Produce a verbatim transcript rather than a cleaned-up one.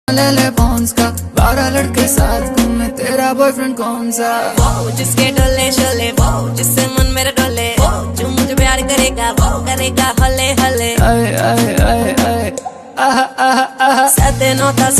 ले ले पॉन्स का बारह लड़के साथ घूमे, तेरा बॉयफ्रेंड कौन सा? वो जिसके डोले शोले, वो जिससे मन मेरा डोले, वो जो मुझे प्यार करेगा, वो करेगा हले हले। आए आए आए आए आहा आहा आहा। सते नौता